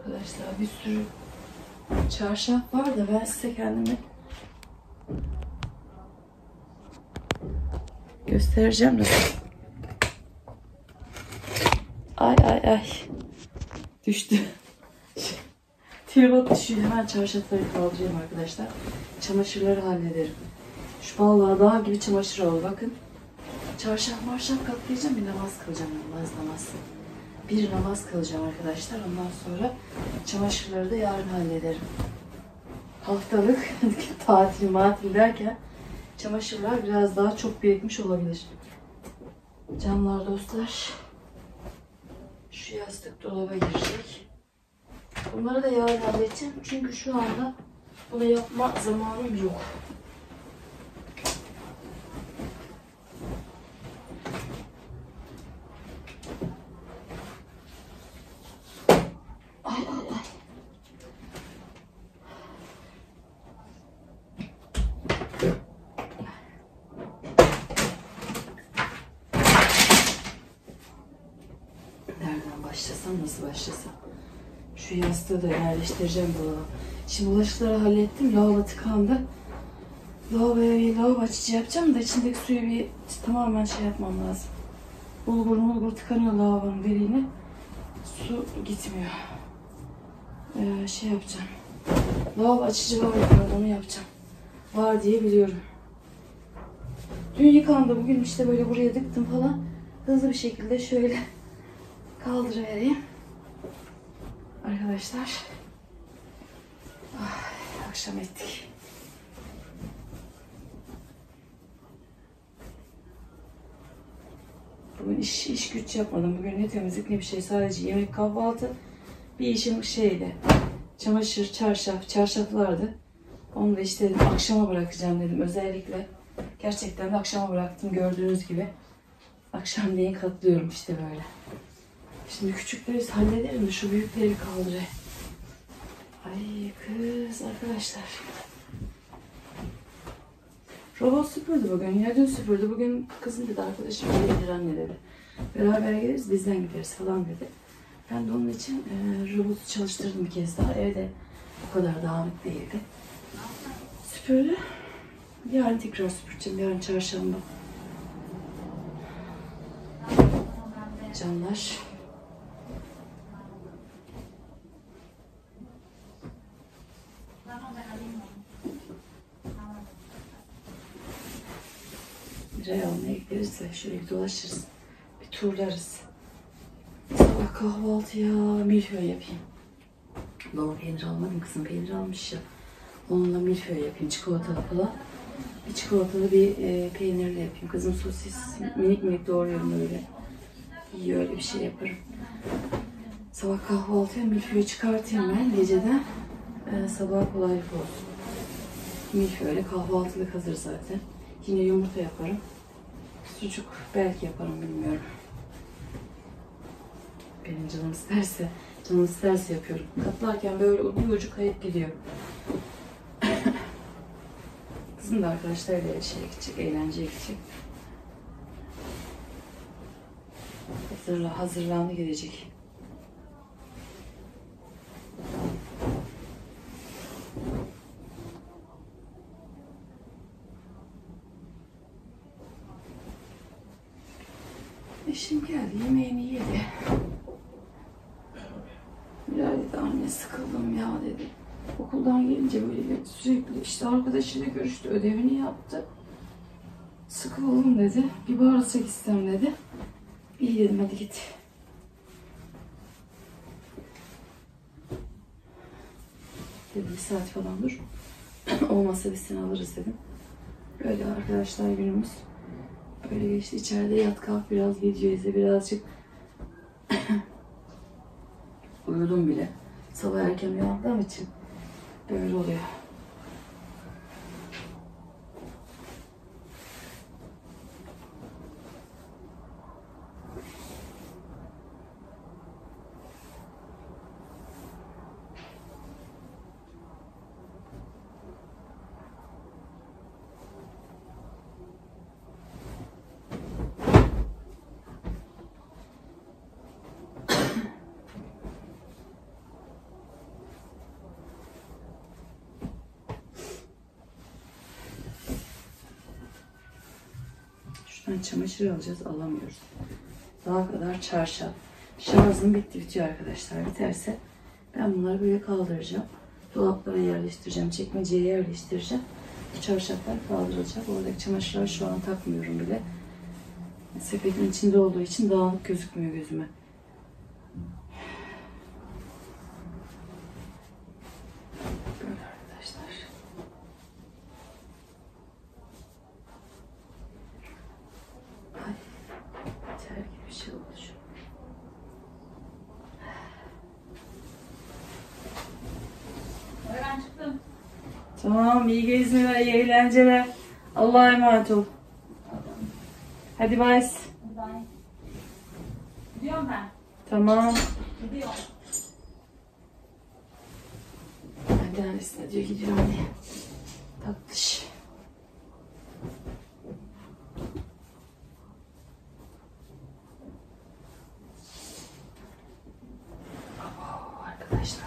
Arkadaşlar bir sürü çarşaf var da ben size kendimi göstereceğim de. Ay ay ay. Düştü. Tripod düşüyor. Hemen çarşafları kaldırayım arkadaşlar. Çamaşırları hallederim. Şu vallahi dağ gibi çamaşır oldu bakın. Çarşaf marşaf katlayacağım, bir namaz kılacağım. Namaz. Bir namaz kılacağım arkadaşlar. Ondan sonra çamaşırları da yarın hallederim. Haftalık tatil derken çamaşırlar biraz daha çok birikmiş olabilir. Canlar dostlar. Şu yastık dolaba girecek. Bunları da yarın halledeceğim. Çünkü şu anda bunu yapma zamanım yok. Ay ay ay. Nereden başlasam, nasıl başlasam? Şu yastığı da yerleştireceğim dolaba. Şimdi bulaşıkları hallettim. Lavabo tıkandı. Lavaboya bir lavabo açıcı yapacağım da içindeki suyu bir tamamen şey yapmam lazım. Bulgur tıkanıyor lavabonun deliğine. Su gitmiyor. Şey yapacağım. Lavabo açıcı var yukarıda, onu yapacağım. Var diye biliyorum. Dün yıkandı. Bugün işte böyle buraya dıktım falan. Hızlı bir şekilde şöyle kaldırıvereyim. Arkadaşlar. Akşam ettik. Bugün iş güç yapmadım. Bugün ne temizlik ne bir şey. Sadece yemek, kahvaltı. Bir işim şeydi. Çamaşır, çarşaflardı. Onu da işte dedim, akşama bırakacağım dedim. Özellikle gerçekten de akşama bıraktım. Gördüğünüz gibi. Akşamleyin katlıyorum işte böyle. Şimdi küçükleri hallederim de şu büyükleri kaldırayım. Ay kız arkadaşlar. Robot süpürdü bugün. Yine dün süpürdü. Bugün kızım dedi, arkadaşım gelir anne dedi. Beraber geliriz, bizden gideriz falan dedi. Ben de onun için robotu çalıştırdım bir kez daha. Evde o kadar dağınık değildi. Süpürdü. Yarın tekrar süpüreceğim. Yarın çarşamba. Canlar. Rey almaya gideriz de şöyle bir dolaşırız. Bir turlarız. Sabah kahvaltıya milföy yapayım. Baba peynir almadım, kızım peynir almış ya. Onunla milföy yapayım, çikolatalı falan. Bir çikolatalı bir peynirli yapayım. Kızım sosis minik minik doğruyorum öyle. İyi, öyle bir şey yaparım. Sabah kahvaltıya milföyü çıkartayım ben geceden. Sabah kolaylık olsun. Milföyle kahvaltılık hazır zaten. Yine yumurta yaparım. Sucuk belki yaparım, bilmiyorum. Benim canım isterse yapıyorum. Katlarken böyle bir ucu kayıp gidiyor. Kızım da arkadaşlarıyla gidecek, eğlenceye gidecek. Hazırlandı, gidecek. Eşim geldi, yemeğini yedi. Bilal dedi, anne sıkıldım ya dedi. Okuldan gelince böyle sürekli işte arkadaşıyla görüştü, ödevini yaptı. Sıkıldım dedi, bir bağırsa gitsem dedi. İyi dedim, hadi git. Dedi bir saat falan dur. Olmazsa biz seni alırız dedim. Böyle arkadaşlar günümüz. Böyle geçti. İçeride yat kalk biraz video izle, birazcık uyudum bile. Sabah erken uyandığım için böyle oluyor. Ben çamaşır alacağız, alamıyoruz. Daha kadar çarşaf. Şarjım bitiyor arkadaşlar. Biterse ben bunları böyle kaldıracağım. Dolaplara yerleştireceğim, çekmeceye yerleştireceğim. Çarşaflar kaldırılacak. Oradaki çamaşırlar şu an takmıyorum bile. Sepetin içinde olduğu için dağınık gözükmüyor gözüme. Böyle arkadaşlar. Ay, ter gibi bir şey oldu şu. Ben çıktım. Tamam, iyi gezmeler, iyi eğlenceler. Allah'a emanet ol. Hadi bye. Bye. Gidiyorum ben. Tamam. Gidiyorum. Hadi annesine diyor gidiyorum diye. Tatlış. Abo, arkadaşlar.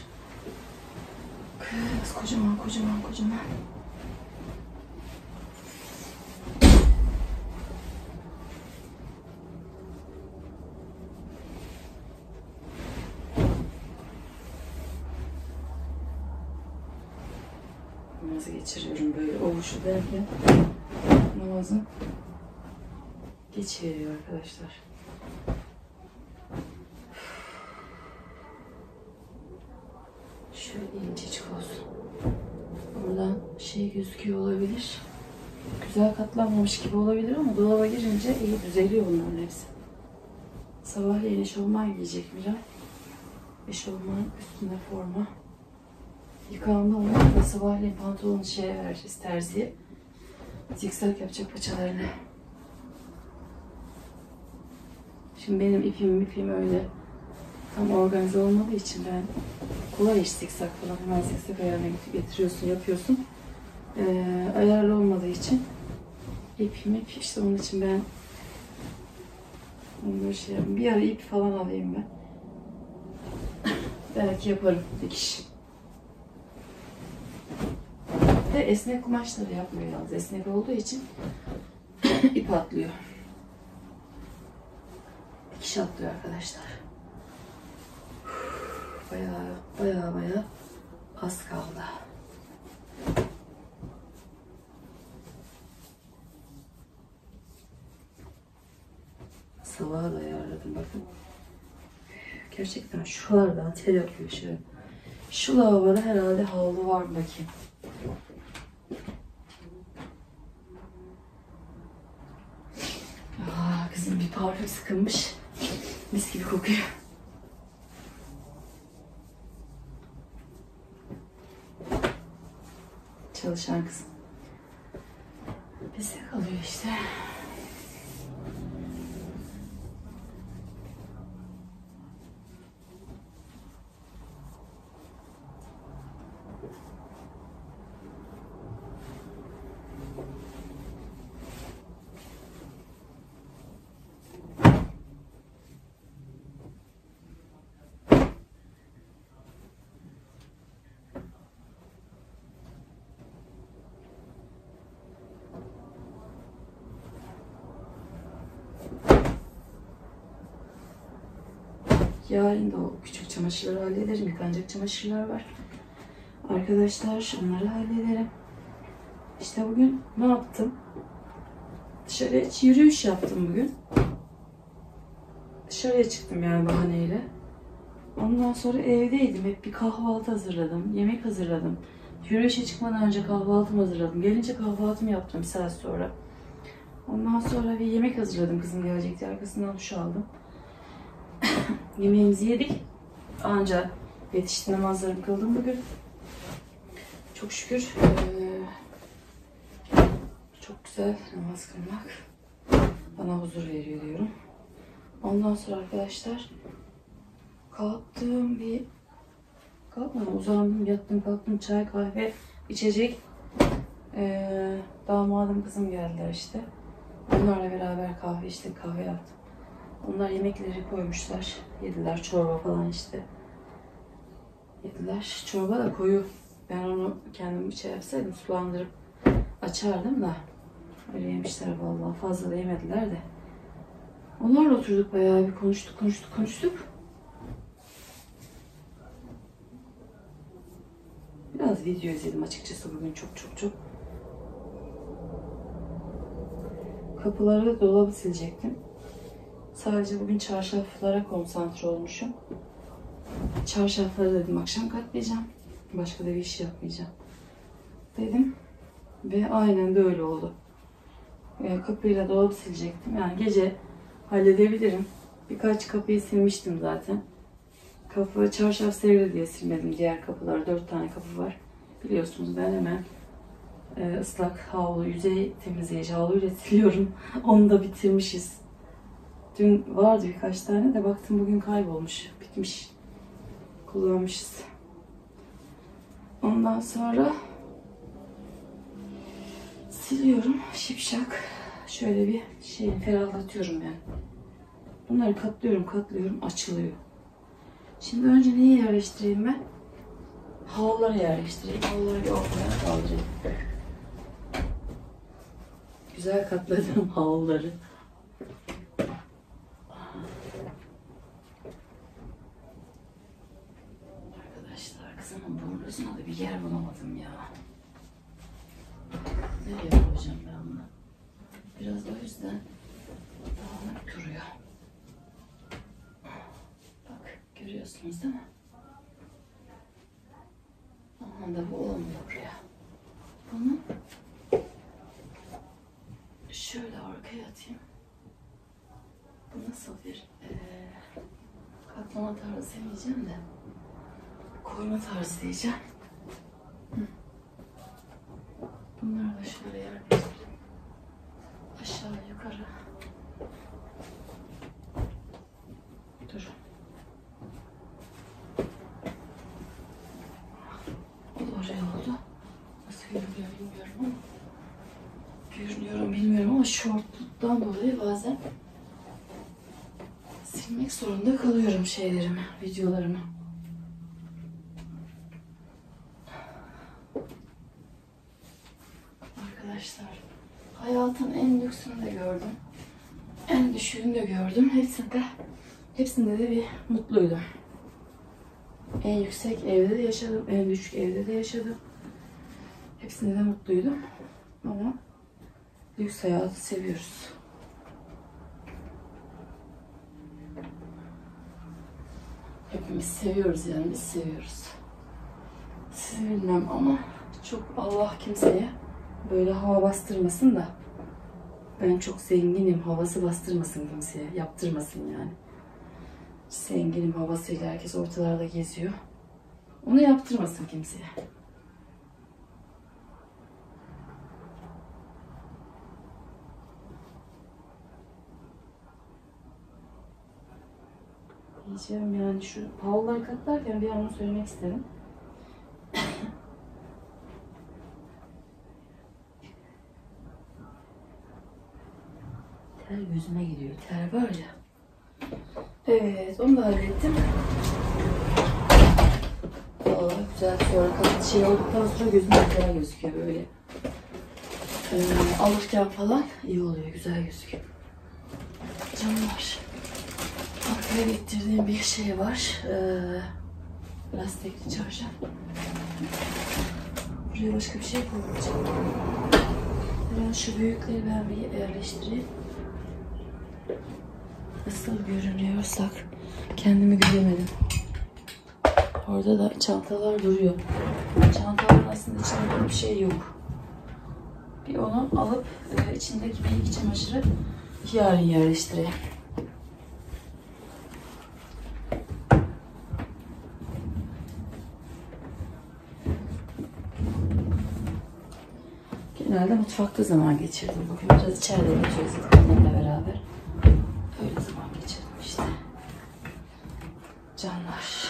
Kız kocaman kocaman kocaman. Namazı geçiriyorum böyle ovuşu derken namazı geçiveriyor arkadaşlar. Şöyle incecik olsun. Buradan şey gözüküyor olabilir. Güzel katlanmamış gibi olabilir ama dolaba girince iyi düzeliyor bunların hepsi. Sabahleyin eşofman giyecek Miray. Eşofman üstünde forma. Yıkandı onlar da sabahleyin pantolonu şeye vereceğiz terziye. Zikzak yapacak paçalarını. Şimdi benim ipim öyle tam organize olmadığı için ben kolay iş zikzak falan hemen zikzak ayarına getiriyorsun yapıyorsun. Ayarlı olmadığı için ip işte onun için ben onları şey yapayım. Bir ara ip falan alayım ben. Belki yaparım dikiş. Ve esnek kumaşları yapmıyor yalnız. Esnek olduğu için ip atlıyor. Dikiş atlıyor arkadaşlar. Baya az kaldı. Sabaha da ayarladım bakın. Gerçekten şuralardan ter yapıyor şöyle. Şu lavaboda herhalde havlu var bakayım. Kızım bir parfüm sıkılmış. Mis gibi kokuyor. Çalışan kızım. Bize kalıyor işte. Yarın da o küçük çamaşırları hallederim. Yıkanacak çamaşırlar var. Arkadaşlar onları hallederim. İşte bugün ne yaptım? Dışarıya yürüyüş yaptım bugün. Dışarıya çıktım yani bahaneyle. Ondan sonra evdeydim. Hep bir kahvaltı hazırladım. Yemek hazırladım. Yürüyüşe çıkmadan önce kahvaltımı hazırladım. Gelince kahvaltımı yaptım bir saat sonra. Ondan sonra bir yemek hazırladım. Kızım gelecekti. Arkasından duş aldım. Yemeğimizi yedik. Anca yetişti, namazlarımı kıldım bugün. Çok şükür. Çok güzel namaz kılmak bana huzur veriyor diyorum. Ondan sonra arkadaşlar kalktım kalkmadım, uzandım, yattım, kalktım, çay, kahve, içecek. Damadım, kızım geldiler işte. Onlarla beraber kahve içtik, kahve yaptım. Onlar yemekleri koymuşlar, yediler, çorba falan işte. Yediler. Çorba da koyu. Ben onu kendim bir şey yapsaydım sulandırıp açardım da. Öyle yemişler vallahi. Fazla da yemediler de. Onlarla oturduk bayağı bir konuştuk. Biraz video izledim açıkçası bugün çok. Kapıları, dolabı silecektim. Sadece bugün çarşaflara konsantre olmuşum. Çarşafları dedim akşam katlayacağım. Başka da bir iş yapmayacağım dedim. Ve aynen de öyle oldu. Kapıyla dolabı silecektim. Yani gece halledebilirim. Birkaç kapıyı silmiştim zaten. Kapı çarşaf serili diye silmedim diğer kapıları. 4 tane kapı var. Biliyorsunuz ben hemen ıslak havlu, yüzey temizleyici havluyla siliyorum. Onu da bitirmişiz. Dün vardı birkaç tane de baktım bugün kaybolmuş. Bitmiş. Kullanmışız. Ondan sonra siliyorum. Şipşak. Şöyle bir ferahlatıyorum yani. Bunları katlıyorum. Açılıyor. Şimdi önce neyi yerleştireyim ben? Havluları yerleştireyim. Havluları bir ortaya kaldırayım. Güzel katladım havluları. Arkadaşlar kızımın burnusuna da bir yer bulamadım ya. Nereye koyacağım ben bunu? Biraz o yüzden dağınık duruyor. Bak görüyorsunuz değil mi? Aman da bu olmuyor buraya. Bunu şöyle arkaya atayım. Bu nasıl bir katlama tarzı demeyeceğim de koyma tarzı diyeceğim. Bunları da şöyle yerleştireyim. Aşağı yukarı. Dur. O da oraya oldu. Nasıl görünüyor bilmiyorum ama şortluktan dolayı bazen silmek zorunda kalıyorum şeylerimi, videolarımı. Arkadaşlar, hayatın en lüksünü de gördüm. En düşüğünü de gördüm. Hepsinde de bir mutluydum. En yüksek evde de yaşadım, en düşük evde de yaşadım. Hepsinde de mutluydum. Ama lüks hayatı seviyoruz. Hepimiz seviyoruz yani, biz seviyoruz. Sizi bilmem ama çok Allah kimseye böyle hava bastırmasın da ben çok zenginim havası bastırmasın kimseye, yaptırmasın yani. Zenginim havasıyla herkes ortalarda geziyor. Onu yaptırmasın kimseye. Diyeceğim yani şu havluları katlarken bir an söylemek istedim. Ter gözüme gidiyor. Ter var ya. Evet, onu da hallettim. Vallahi güzel. Sonra olduktan sonra gözüme güzel gözüküyor böyle. Alırken falan iyi oluyor, güzel gözüküyor. Canlar. Arkaya getirdiğim bir şey var. Lastikli çarşaf. Buraya başka bir şey koymayacağım. Biraz şu büyükleri ben bir yerleştireyim. Nasıl görünüyorsak kendimi göremedim. Orada da çantalar duruyor. Çantaların aslında içinde bir şey yok. Bir onu alıp içindeki bir iç çamaşırı yarın yerleştireyim. Genelde mutfakta zaman geçirdim. Bugün biraz içeride geçiyoruz annemle beraber. Öyle zaman geçirdim işte. Canlar.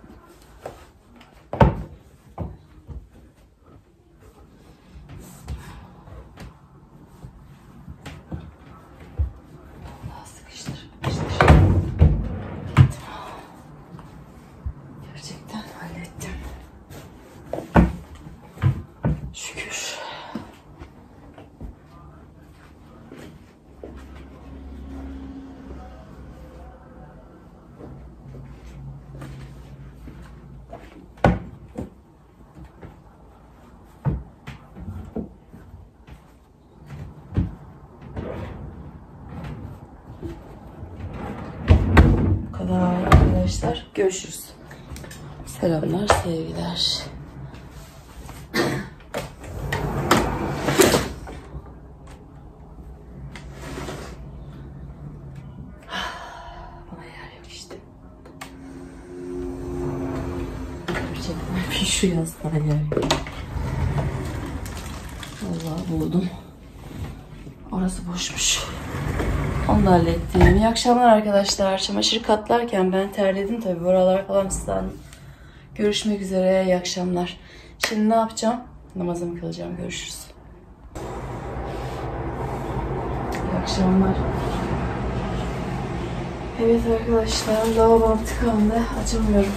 Allah sıkıştır. Gerçekten hallettim. Şükür. Görüşürüz. Selamlar, sevgiler. Bana yer yok işte. Gerçekten şu yastığa yer yok. Vallahi buldum. Orası boşmuş. Onu da hallettim. İyi akşamlar arkadaşlar. Çamaşır katlarken ben terledim tabii. Buralar falan ıslandı. Görüşmek üzere. İyi akşamlar. Şimdi ne yapacağım? Namazımı kılacağım. Görüşürüz. İyi akşamlar. Evet arkadaşlar. Lavabom tıkandı. Açamıyorum.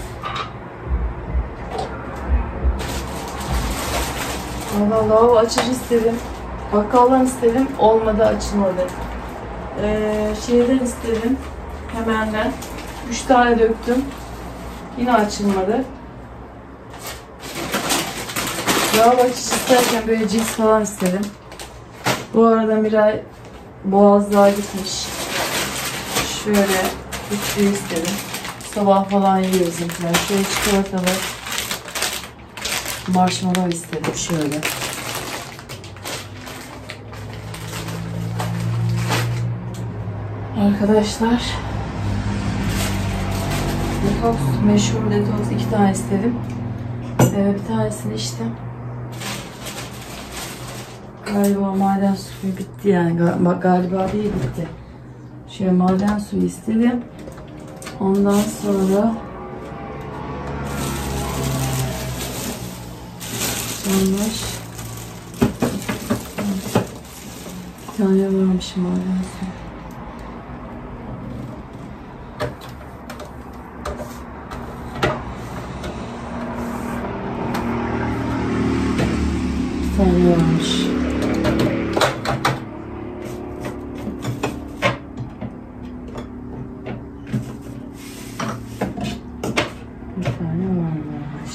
Valla lavabo açıcı istedim. Bakkaldan istedim. Olmadı, açılmadı. Şeyden istedim. Hemenden. 3 tane döktüm. Yine açılmadı. Lavabo açıcı isterken böyle cips falan istedim. Bu arada Miray boğazlığa gitmiş. Şöyle üçlü istedim. Sabah falan yiyor bizimkiler. Şöyle çikolatalı marshmallow istedim. Şöyle. Arkadaşlar, detoks, meşhur detoks 2 tane istedim. Bir tanesini içtim. Galiba maden suyu bitti yani. Galiba değil, bitti. Şöyle maden suyu istedim. Ondan sonra bir tane varmış maden suyu. Bir tane varmış. Bir tane varmış.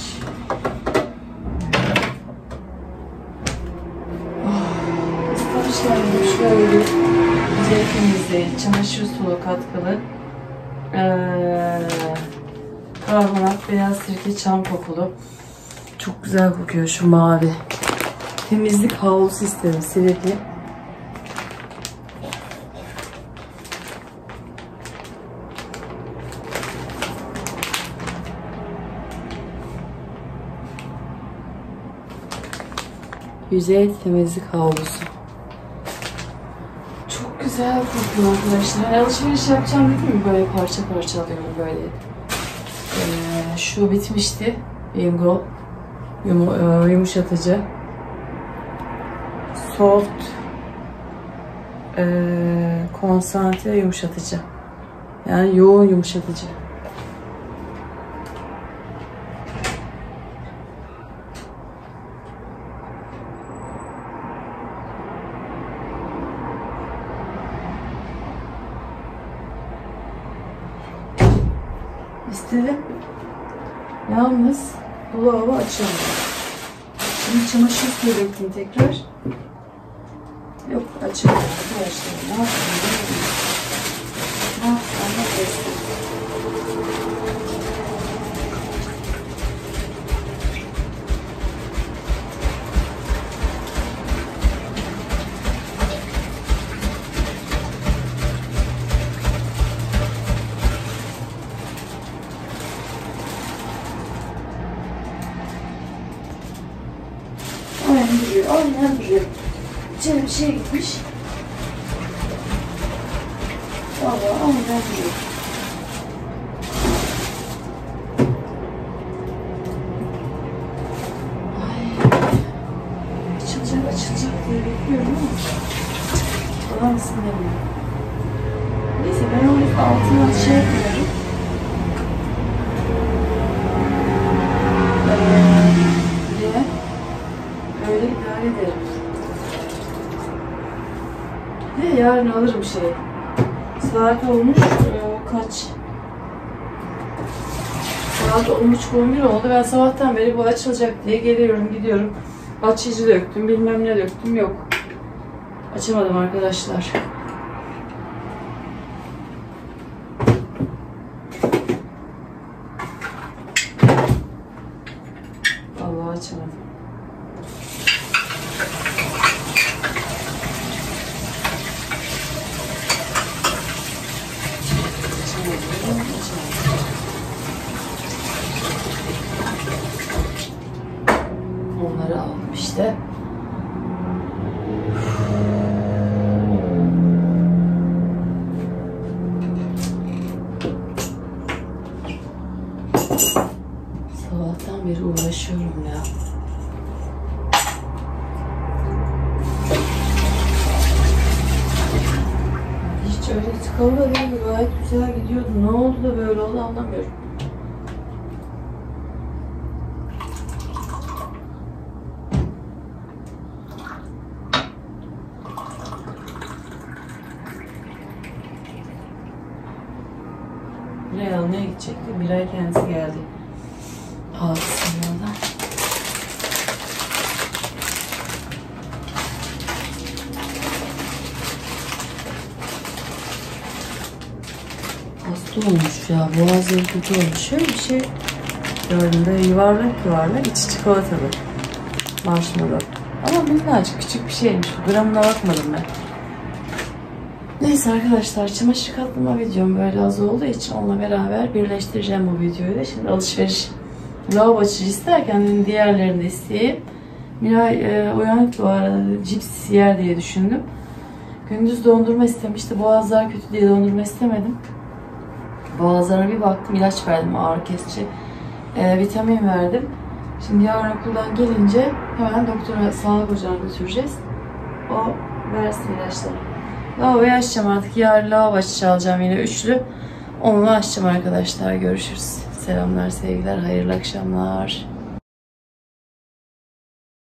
İstamışlarım şöyle güzel temizleyici, çamaşır sulu katkılı, karbonat, beyaz sirke, çam kokulu. Çok güzel kokuyor şu mavi. Temizlik havlusu istedim, silekli. Yüzey temizlik havlusu. Çok güzel kokuyor arkadaşlar. Hani alışveriş yapacağım dedim mi, böyle parça parça alıyorum böyle. Şu bitmişti. Bingo. Yumuşatıcı. Soft. Konsantre yumuşatıcı. Yani yoğun yumuşatıcı. İstedim. Yalnız bu lavabo açılmıyor. Şimdi çamaşır suyu döktüm tekrar. Yok, açılmıyor arkadaşlar. Ne yapayım? Ne yapayım? Aynen duruyor. İçeri bir şey gitmiş. Vallahi aynen duruyor. Ay. Açılacak diye bekliyorum ama bana mısın demiyor. Neyse ben onun altına şey yapıyorum. Diye böyle idare ederim. Ve yarın alırım şey. Saat olmuş kaç? Saat 10.30-11 oldu. Ben sabahtan beri bu açılacak diye geliyorum gidiyorum. Açıcı döktüm, bilmem ne döktüm, yok. Açamadım arkadaşlar. işte. Sabahtan beri uğraşıyorum ya. Hiç öyle tıkalı da değildi. Gayet güzel gidiyordu. Ne oldu da böyle oldu anlamıyorum. Birayı almaya gidecekti. Biray kendisi geldi. Ağzısından. Hasta olmuş ya. Boğazları kötü olmuş. Şöyle bir şey gördüm. Böyle yuvarlak yuvarlak. İçi çikolatalı. Marshmallow. Ama minnacık küçük bir şeymiş. Gramına bakmadım ben. Neyse arkadaşlar, çamaşır katlama videom böyle az olduğu için onunla beraber birleştireceğim bu videoyu da. Şimdi alışveriş lavabo açıcı isterken diğerlerini de isteyeyim. Miray uyanık bu arada, cips yer diye düşündüm. Gündüz dondurma istemişti. Boğazlar kötü diye dondurma istemedim. Boğazlarına bir baktım, ilaç verdim, ağrı kesici. Vitamin verdim. Şimdi yarın okuldan gelince hemen doktora, sağlık ocağına götüreceğiz. O versin ilaçları. Lavaboyu açacağım artık. Yarın lavabo açıcı alacağım yine üçlü. Onunla açacağım arkadaşlar. Görüşürüz. Selamlar, sevgiler, hayırlı akşamlar.